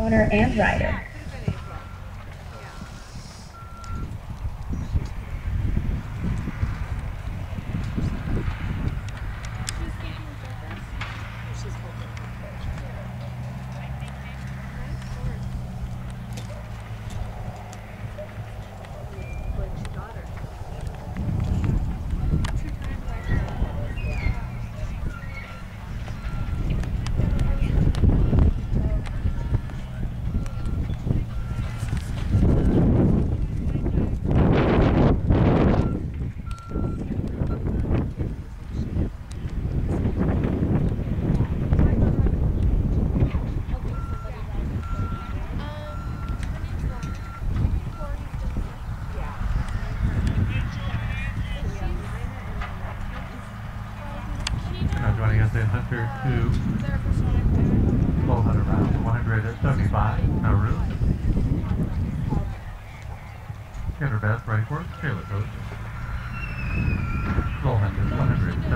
owner and rider. Now joining us in Hunter 2, low 100 rounds, 175, Nauru. Get her best, ready for it, Taylor coach. Low 100, 100.